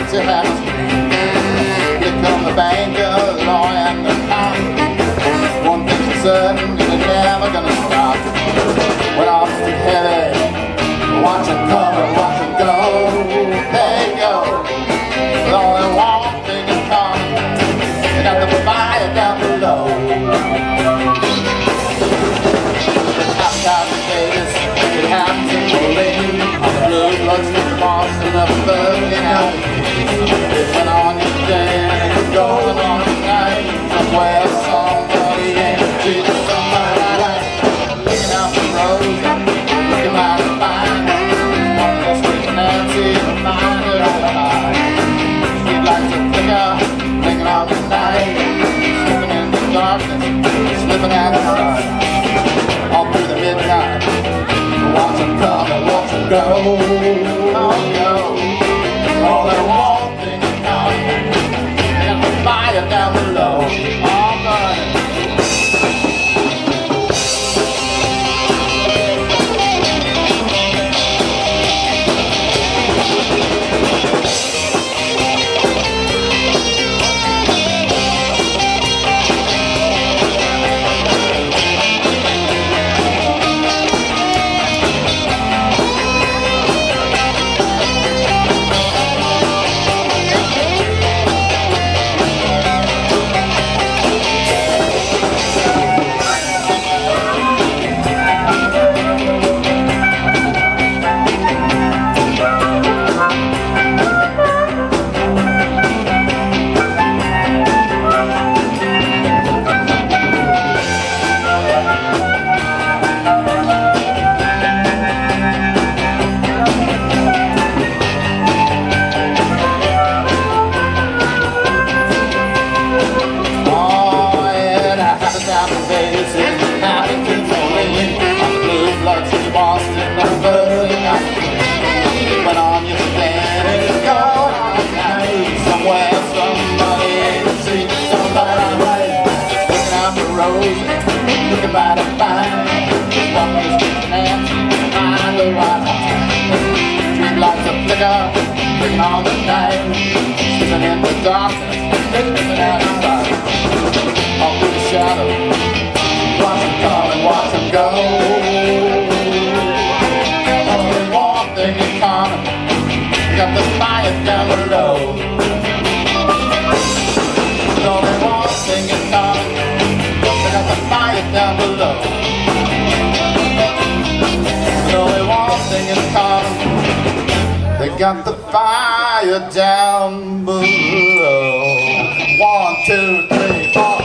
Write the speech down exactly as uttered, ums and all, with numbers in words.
to have us free. Here come the banker, the lawyer, and the cop. One thing's for certain, they're never gonna stop. When arms too heavy, watch them come and watch them go. They go, with only one thing in common. They got the fire down below. Outside the Vegas, it happens in Berlin. On the blue bloods from Boston, the Berlin out. It went on yesterday and it's going on tonight. Somewhere somebody ain't treating somebody right. Looking out the road, looking mighty fine. Walking the street and Nancy to find her alive. Street lights are flicker, blinking on the night. Slipping in the darkness, slipping out the sun. All through the midnight, watch them come and watch them go. Oh, go. All that one thing in common, they got the fire down below. All burning. Looking mighty fine, walking the streets and find the right line. Street lights are flicker, blinking all the night. Slipping in the darkness, slipping out the light. All through the shadow, watch them come and watch them go. Only one thing in common, they got the fire down below. Only one thing in common, got the fire down below. There's only one thing in common, they got the fire down below. One, two, three, four.